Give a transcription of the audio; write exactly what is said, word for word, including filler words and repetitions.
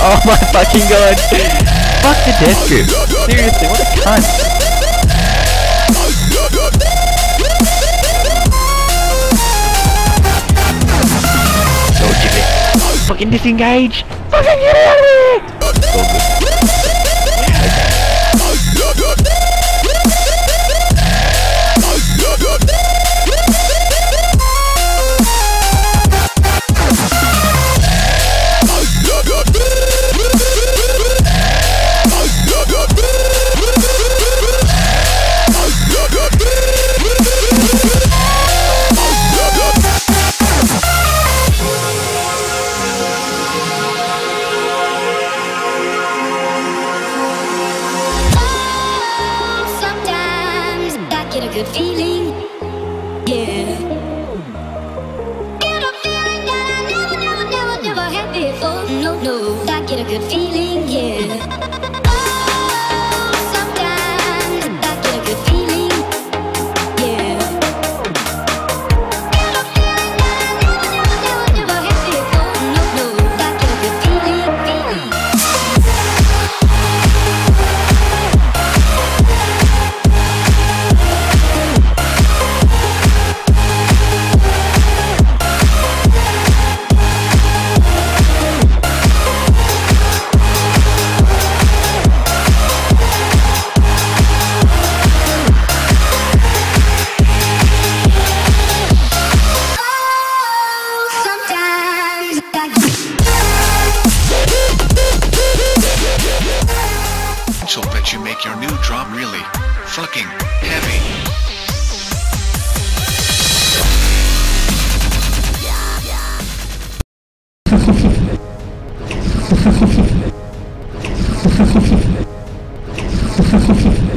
Oh my fucking god! Fuck the death grip! Seriously, what a cunt! Don't give it! Fucking disengage! Fucking get out of here! All good. Okay. Good feeling, yeah. Get a feeling that I never, never, never, never had before. No, no, I get a good feeling, yeah. Oh, sometimes I get a good feeling, yeah. Get a feeling that I never, never, never, never had before. No, no, I get a good feeling, feeling. That you make your new drum really fucking heavy. Ha ha ha.